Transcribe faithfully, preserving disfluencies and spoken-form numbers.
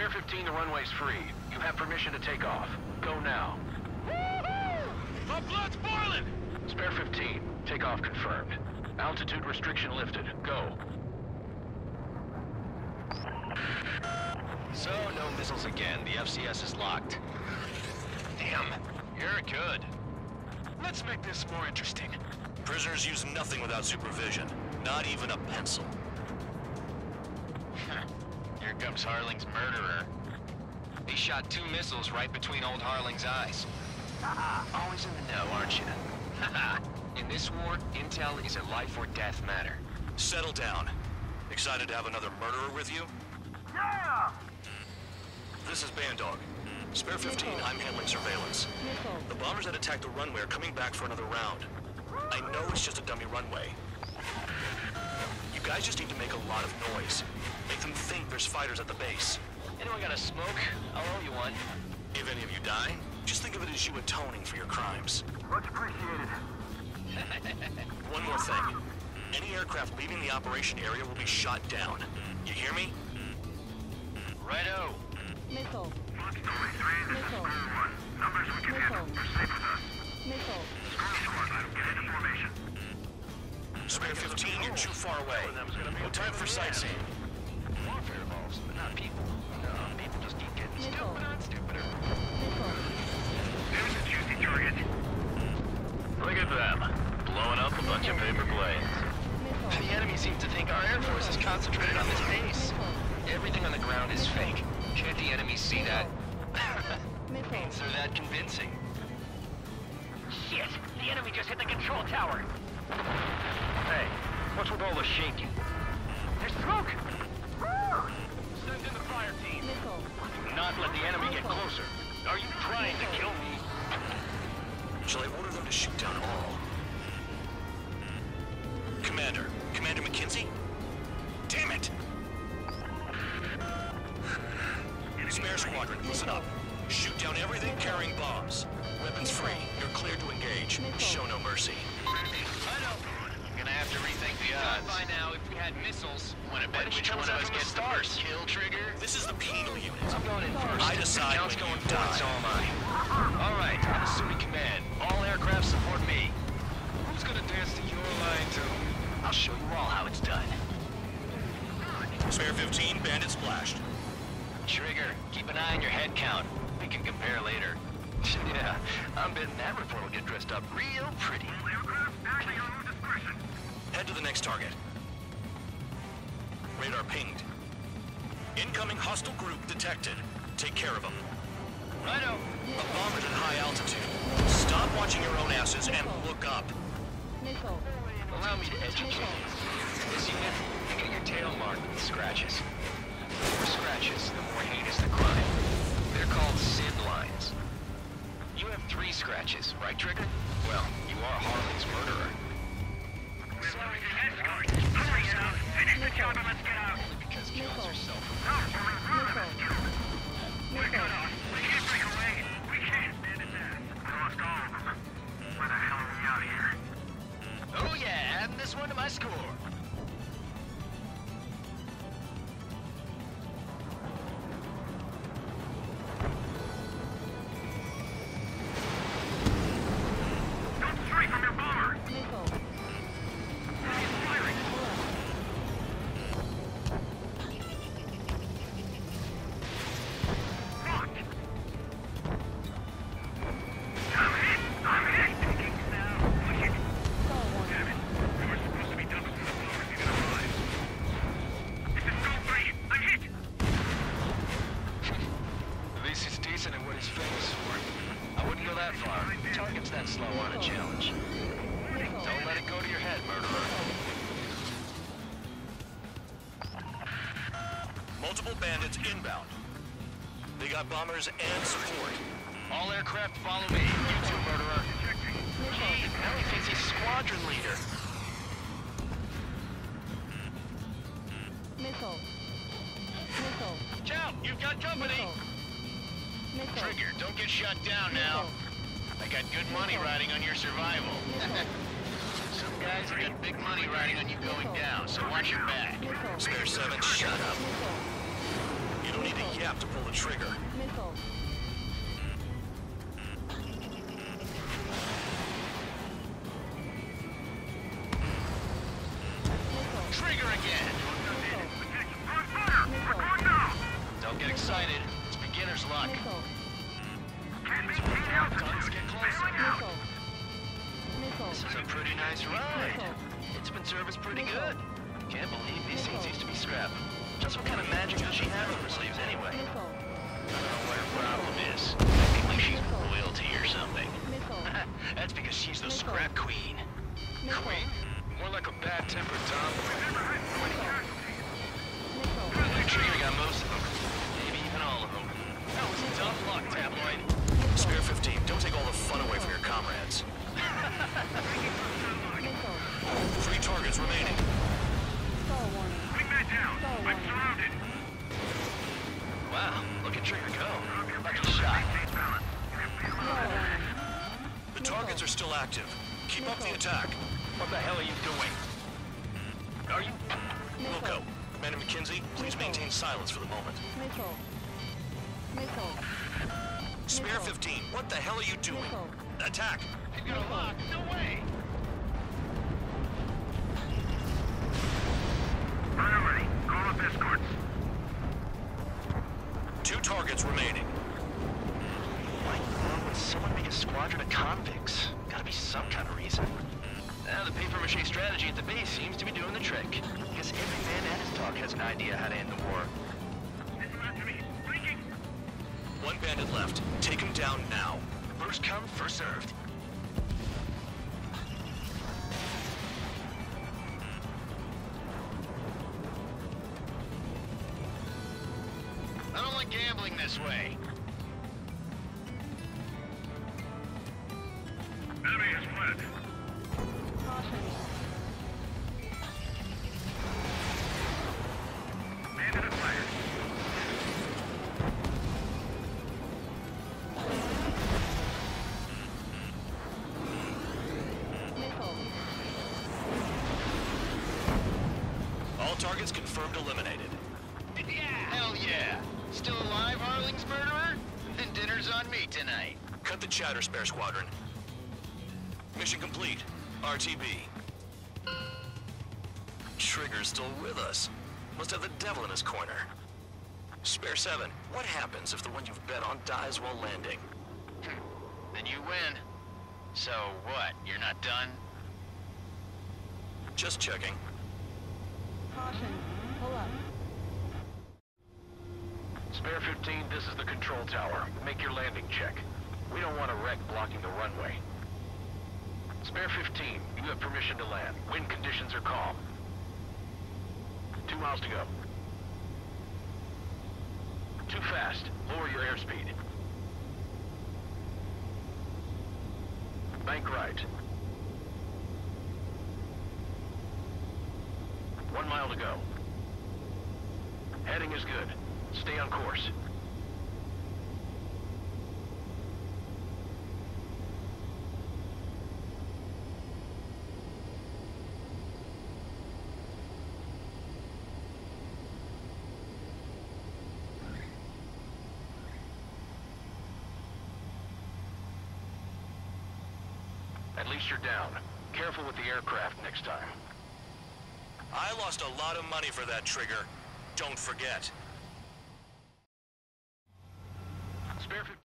Spare fifteen, the runway's free. You have permission to take off. Go now. Woohoo! My blood's boiling! Spare fifteen, takeoff confirmed. Altitude restriction lifted. Go. So, no missiles again. The F C S is locked. Damn, you're good. Let's make this more interesting. Prisoners use nothing without supervision. Not even a pencil. Here comes Harling's murderer. He shot two missiles right between old Harling's eyes. Always in the know, aren't you? In this war, intel is a life or death matter. Settle down. Excited to have another murderer with you? Yeah! This is Bandog. Spare fifteen, I'm handling surveillance. The bombers that attacked the runway are coming back for another round. I know it's just a dummy runway. You guys just need to make a lot of noise. Make them think there's fighters at the base. Anyone got a smoke? I'll owe you one. If any of you die, just think of it as you atoning for your crimes. Much appreciated. One more thing. Any aircraft leaving the operation area will be shot down. You hear me? Righto. Missile. Fox Story three, this is Missile. Crew one. Numbers we can handle. Missile. Proceed with us. Missile. Screw squad, get into formation. Spare fifteen, you're too far away. No time for sightseeing. Warfare evolves, but not people. No, people just keep getting Missile. stupider and stupider. Missile. There's a juicy target. Look at them. Blowing up a bunch of paper planes. Missile. The enemy seems to think our air force is concentrated on this base. Everything on the ground is fake. Can't the enemy see that? Missile. Means they're that convincing. Shit! The enemy just hit the control tower. Hey, what's with all the shaking? There's smoke! Send in the fire team. Missile. Do not let the enemy get closer. Are you trying to kill me? Shall I order them to shoot down all? Commander. Commander McKenzie? Damn it! Spare squadron, listen up. Shoot down everything carrying bombs. Weapons free. You're cleared to engage. Show no mercy. I know. You're gonna have to rethink the odds. By now, if we had missiles, wanna bet which one of us gets stars? Kill trigger? This is the penal unit. I'm going in first. I decide Count's when going you die. so am I. All right, I'm assuming command. All aircraft support me. Who's gonna dance to your line, too? I'll show you all how it's done. Spare fifteen, bandit splashed. Trigger, keep an eye on your head count. We can compare later. Yeah, I'm betting that report will get dressed up real pretty. All aircraft, act at your own discretion. Head to the next target. Radar pinged. Incoming hostile group detected. Take care of them. Righto. A bomber's at high altitude. Stop watching your own asses and look up. Missile. Allow me to educate you. This unit, you get your tail marked with scratches. The more scratches, the more heinous the crime. They're called SID lines. You have three scratches, right, Trigger? Well, you are Harling's murderer. Sorry, escort. Hurry it up. Finish the job and let's get out. Only because kills are self. No, we're Missile. We're cut off. We can't break away. We can't stand it there. We lost all of them. Why the hell are we out here? Oh yeah, adding this one to my score. Don't stray from your bomber. Missile. He's firing. Fuck. I'm hit. I'm hit. Taking now. Push it. Star one. Damn it. We were supposed to be done before the bombers even arrived. This is Skull three. I'm hit. At least he's decent at what he's famous for. I wouldn't go that far. Target's that slow on a challenge. Missile. Don't let it go to your head, murderer. Multiple bandits inbound. They got bombers and support. All aircraft follow me. You too, murderer. Gee, now he thinks he's squadron leader. Missile. Missile. Chow, you've got company. Missile. Missile. Trigger, don't get shut down now. I got good money riding on your survival. Some guys have got big money riding on you going down, so watch your back. Missile. Spare seven, shut up. Missile. You don't need to yap to pull the trigger. Missile. Missile. Trigger again! On fire! We're going now! Don't get excited. It's beginner's luck. Missile. Can't maintain altitude. Guns get closer. Bailing out. Missile. Missile. This is a pretty nice ride. Missile. It's been serviced pretty good. Can't believe these things used to be scrapped. Just what kind of magic does she have up her sleeves anyway? Missile. I don't know what her problem is. Acting like she's royalty or something. Missile. That's because she's the Missile. scrap queen. Missile. Queen? More like a bad-tempered tomboy. Missile. The trigger got most of them. Maybe even all of them. That was tough luck, Tabloid. Spare fifteen, don't take all the fun away from your comrades. Missile. Three targets remaining. Star warning. Wingman down. Star I'm warning. surrounded. Wow, look at Trigger go. Like a shot. Star warning. The targets are still active. Keep up the attack. What the hell are you doing? Are you... Wilco, Commander McKenzie, please maintain silence for the moment. Missile. Missile. Spare fifteen, what the hell are you doing? Missile. Attack! You're gonna lock? No way! Priority. Call up escorts. Two targets remaining. Why would someone make a squadron of convicts? Gotta be some kind of reason. Now the paper-mache strategy at the base seems to be doing the trick. Guess every man and his dog has an idea how to end the war. Listen after me. Blinking. One bandit left. Take him down now. First come, first served. I don't like gambling this way. Enemy has fled. Caution. Bandit has fired. Missile. All targets confirmed eliminated. Hell yeah! Still alive, Harling's murderer? Then dinner's on me tonight. Cut the chatter, Spare Squadron. Mission complete. R T B. Trigger's still with us. Must have the devil in his corner. Spare seven, what happens if the one you've bet on dies while landing? Then you win. So what, you're not done? Just checking. Caution. Pull up. Spare fifteen, this is the control tower. Make your landing check. We don't want a wreck blocking the runway. Spare fifteen, you have permission to land. Wind conditions are calm. Two miles to go. Too fast. Lower your airspeed. Bank right. One mile to go. Heading is good. Stay on course. At least you're down. Careful with the aircraft next time. I lost a lot of money for that trigger. Don't forget. Spare fifteen.